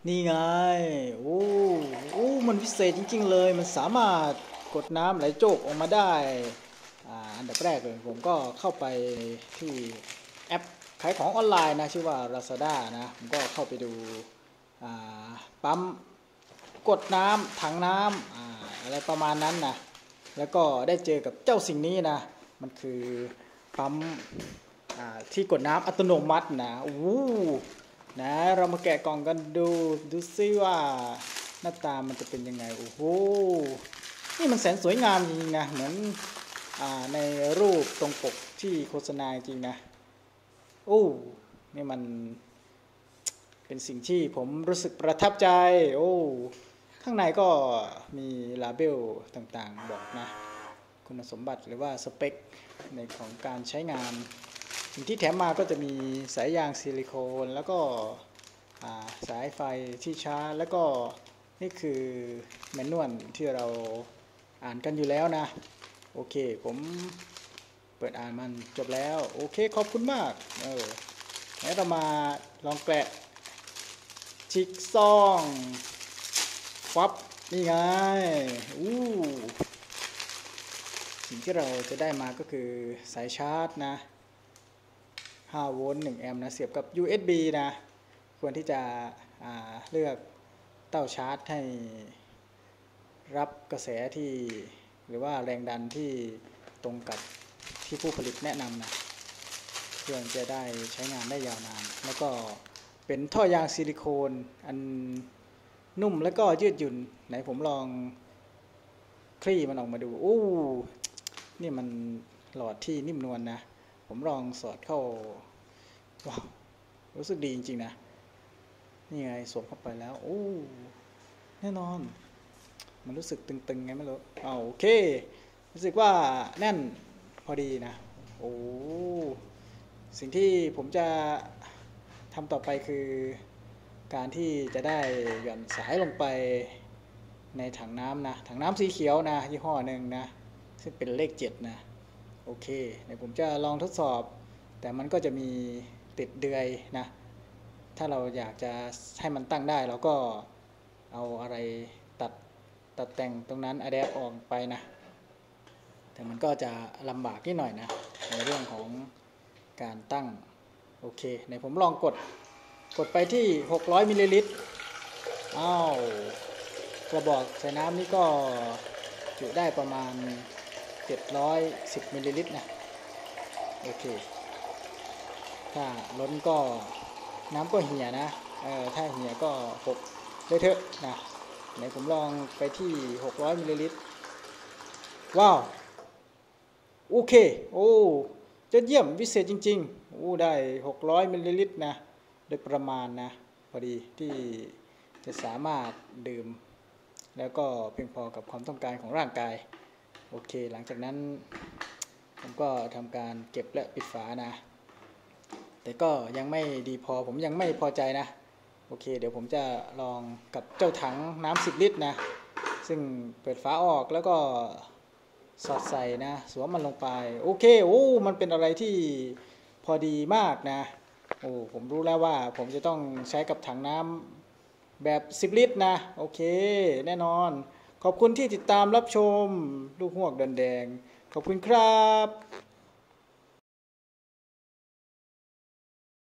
นี่ไงโอ้มันวิเศษจริงๆเลยมันสามารถกดน้ำไหลโจกออกมาได้อันดับแรกเลยผมก็เข้าไปที่แอปขายของออนไลน์นะชื่อว่า Lazada นะผมก็เข้าไปดูปั๊มกดน้ำถังน้ำอะไรประมาณนั้นนะแล้วก็ได้เจอกับเจ้าสิ่งนี้นะมันคือปั๊มที่กดน้ำอัตโนมัตินะนะเรามาแกะกล่องกันดูซิว่าหน้าตามันจะเป็นยังไงโอ้โหนี่มันแสนสวยงามจริงๆนะเหมือนในรูปตรงปกที่โฆษณาจริงนะนี่มันเป็นสิ่งที่ผมรู้สึกประทับใจข้างในก็มีลาเบลต่างๆบอกนะคุณสมบัติหรือว่าสเปคในของการใช้งานสิ่งที่แถมมาก็จะมีสายยางซิลิโคนแล้วก็สายไฟที่ชาร์จแล้วก็นี่คือแมนนวลที่เราอ่านกันอยู่แล้วนะโอเคผมเปิดอ่านมันจบแล้วโอเคขอบคุณมากแล้วเรามาลองแกะชิกซองฟับนี่ไงสิ่งที่เราจะได้มาก็คือสายชาร์จนะ5 โวลต์ 1 แอมป์นะเสียบกับ USB นะควรที่จะเลือกเต้าชาร์จให้รับกระแสที่หรือว่าแรงดันที่ตรงกับที่ผู้ผลิตแนะนำนะเพื่อจะได้ใช้งานได้ยาวนานแล้วก็เป็นท่อยางซิลิโคนอันนุ่มแล้วก็ยืดหยุ่นไหนผมลองคลี่มันออกมาดูนี่มันหลอดที่นิ่มนวลนะผมลองสอดเข้าว้าวรู้สึกดีจริงๆนะนี่ไงสวมเข้าไปแล้วแน่นอนมันรู้สึกตึงๆไงไม่รู้โอเครู้สึกว่าแน่นพอดีนะสิ่งที่ผมจะทำต่อไปคือการที่จะได้หย่อนสายลงไปในถังน้ำนะถังน้ำสีเขียวนะยี่ห้อหนึ่งนะซึ่งเป็นเลข7นะโอเคเดี๋ยวผมจะลองทดสอบแต่มันก็จะมีติดเดือยนะถ้าเราอยากจะให้มันตั้งได้เราก็เอาอะไรตัดแต่งตรงนั้นอะแดปออกไปนะแต่มันก็จะลำบากนิดหน่อยนะในเรื่องของการตั้งโอเคในผมลองกดไปที่600มิลลิลิตรกระบอกใส่น้ำนี่ก็จุได้ประมาณ710มิลลิลิตรนะโอเคถ้าล้นก็น้ำก็เหี่ยนะถ้าเหี่ยก็หกเลยเถอะนะไหนผมลองไปที่600มิลลิลิตรว้าวโอเคจะเยี่ยมวิเศษจริงๆได้600มิลลิลิตรนะโดยประมาณนะพอดีที่จะสามารถดื่มแล้วก็เพียงพอกับความต้องการของร่างกายโอเคหลังจากนั้นผมก็ทำการเก็บและปิดฝานะแต่ก็ยังไม่ดีพอผมยังไม่พอใจนะโอเคเดี๋ยวผมจะลองกับเจ้าถังน้ำ10 ลิตรนะซึ่งเปิดฝาออกแล้วก็สอดใส่นะสวมมันลงไปโอเคมันเป็นอะไรที่พอดีมากนะผมรู้แล้วว่าผมจะต้องใช้กับถังน้ำแบบ10 ลิตรนะโอเคแน่นอนขอบคุณที่ติดตามรับชมลูกฮวกแดงขอบคุณครับ